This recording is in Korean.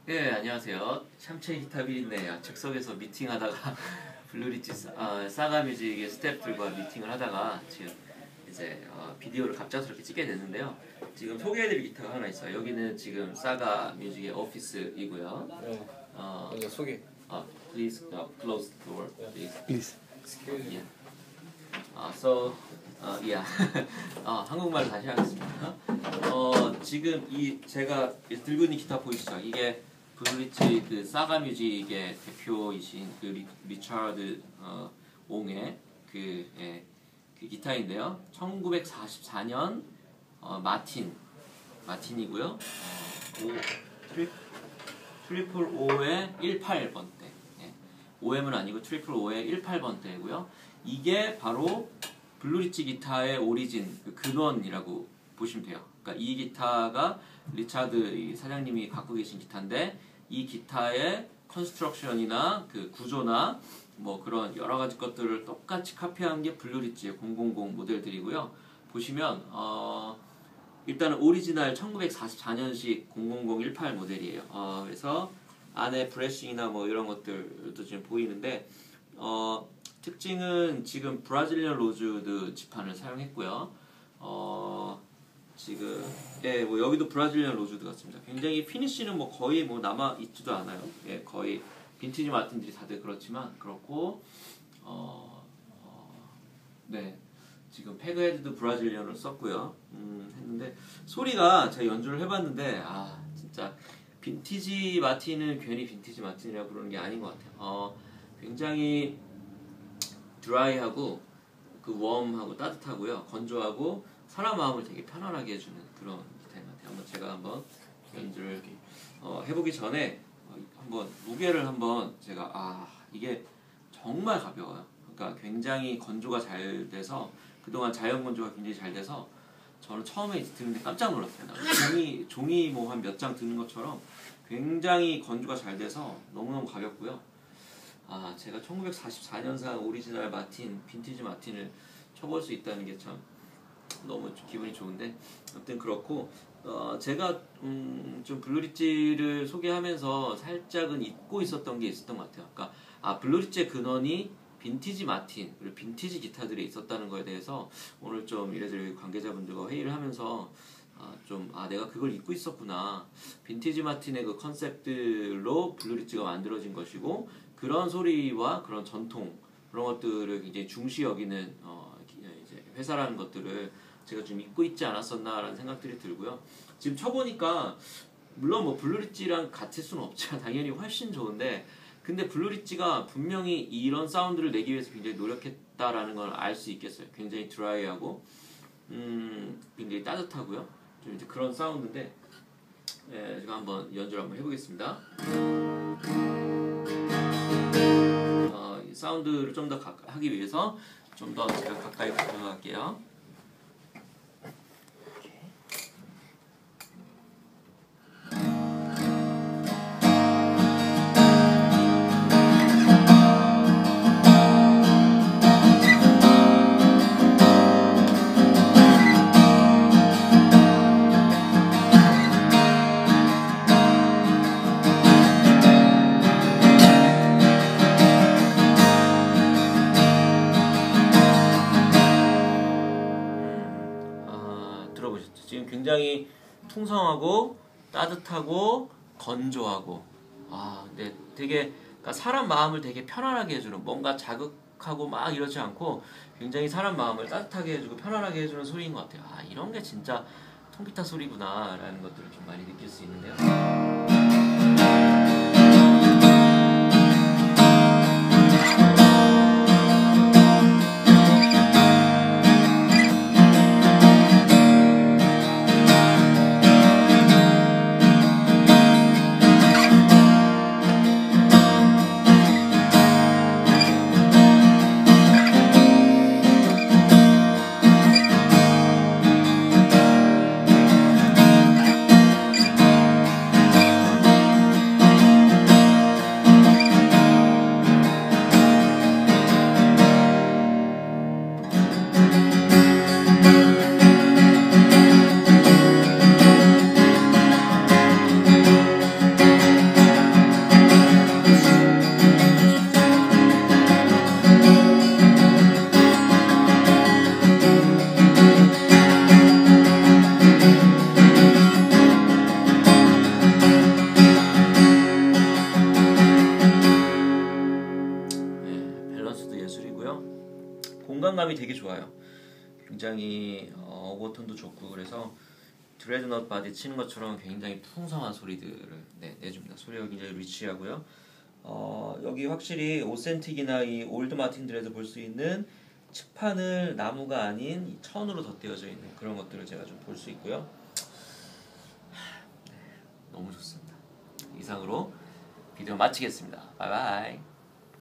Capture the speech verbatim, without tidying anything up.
네, 안녕하세요. 샴체 기타 비린내 즉석에서 미팅하다가 블루리치 사, 아, 사가뮤직의 스태프들과 미팅을 하다가 지금 이제 어, 비디오를 갑작스럽게 찍게 됐는데요. 지금 소개해드릴 기타가 하나 있어요. 여기는 지금 사가뮤직의 오피스이고요. 네. 어, 먼저 소개. 어, please uh, close the door, please. Please. Excuse me. Yeah. 아, so, 어, yeah. 아, 한국말로 다시 하겠습니다. 어, 지금 이 제가 들고 있는 기타 보이시죠? 이게 블루리치 그 사가뮤직의 대표이신 그 리, 리차드 어, 옹의 그, 예, 그 기타인데요. 천구백사십사 년 어, 마틴 마틴이고요. 어, 오, 트리, 트리플 오의 십팔 번대. 예. 오엠은 아니고 트리플 오의 십팔 번대고요. 이게 바로 블루리치 기타의 오리진 그 근원이라고 보시면 돼요. 그러니까 이 기타가 리차드 사장님이 갖고 계신 기타인데 이 기타의 컨스트럭션이나 그 구조나 뭐 그런 여러 가지 것들을 똑같이 카피한 게 블루리치의 공공공 모델들이고요. 보시면 어 일단은 오리지널 천구백사십사 년식 공공공 십팔 모델이에요. 어 그래서 안에 브래싱이나 뭐 이런 것들도 지금 보이는데 어 특징은 지금 브라질리언 로즈우드 지판을 사용했고요. 어 지금 예, 뭐 여기도 브라질리언 로즈우드 같습니다. 굉장히 피니쉬는 뭐 거의 뭐 남아 있지도 않아요. 예, 거의 빈티지 마틴들이 다들 그렇지만 그렇고 어, 어 네. 지금 패그헤드도 브라질리언을 썼고요. 음, 했는데 소리가 제가 연주를 해봤는데 아 진짜 빈티지 마틴은 괜히 빈티지 마틴이라고 부르는 게 아닌 것 같아요. 어, 굉장히 드라이하고 그 웜하고 따뜻하고요. 건조하고 사람 마음을 되게 편안하게 해주는 그런 기타인 것 같아요. 한번 제가 한번 연주를 어, 해보기 전에 어, 한번 무게를 한번 제가 아 이게 정말 가벼워요. 그러니까 굉장히 건조가 잘 돼서 그동안 자연 건조가 굉장히 잘 돼서 저는 처음에 듣는데 깜짝 놀랐어요. 종이 종이 뭐 한 몇 장 드는 것처럼 굉장히 건조가 잘 돼서 너무너무 가볍고요. 아 제가 천구백사십사 년산 오리지널 마틴 빈티지 마틴을 쳐볼 수 있다는 게 참 너무 기분이 좋은데 아무튼 그렇고 어 제가 음 좀 블루리치를 소개하면서 살짝은 잊고 있었던 게 있었던 것 같아요. 그러니까 아 블루리치의 근원이 빈티지 마틴 그리고 빈티지 기타들이 있었다는 거에 대해서 오늘 좀 이래저래 관계자분들과 회의를 하면서 아 좀 아 내가 그걸 잊고 있었구나. 빈티지 마틴의 그 컨셉들로 블루리치가 만들어진 것이고 그런 소리와 그런 전통 그런 것들을 굉장히 중시 여기는 어 이제 회사라는 것들을 제가 좀 잊고 있지 않았었나라는 생각들이 들고요. 지금 쳐보니까 물론 뭐 블루리치랑 같을 수는 없지만 당연히 훨씬 좋은데 근데 블루리치가 분명히 이런 사운드를 내기 위해서 굉장히 노력했다라는 걸 알 수 있겠어요. 굉장히 드라이하고 음 굉장히 따뜻하고요. 좀 이제 그런 사운드인데 예, 제가 한번 연주를 한번 해보겠습니다. 어, 이 사운드를 좀 더 하기 위해서 좀 더 제가 가까이 들어갈게요. 들어보셨죠? 지금 굉장히 풍성하고 따뜻하고 건조하고 아, 근데 되게 그러니까 사람 마음을 되게 편안하게 해주는 뭔가 자극하고 막 이러지 않고 굉장히 사람 마음을 따뜻하게 해주고 편안하게 해주는 소리인 것 같아요. 아 이런 게 진짜 통기타 소리구나 라는 것들을 좀 많이 느낄 수 있는데요. 소리감이 되게 좋아요. 굉장히 어, 오버톤도 좋고 그래서 드레드넛 바디 치는 것처럼 굉장히 풍성한 소리들을 네, 내줍니다. 소리가 굉장히 리치하고요. 어, 여기 확실히 오센틱이나 이 올드 마틴들에서 볼 수 있는 측판을 나무가 아닌 이 천으로 덧대어져 있는 그런 것들을 제가 좀 볼 수 있고요. 네, 너무 좋습니다. 이상으로 비디오 마치겠습니다. 바이바이.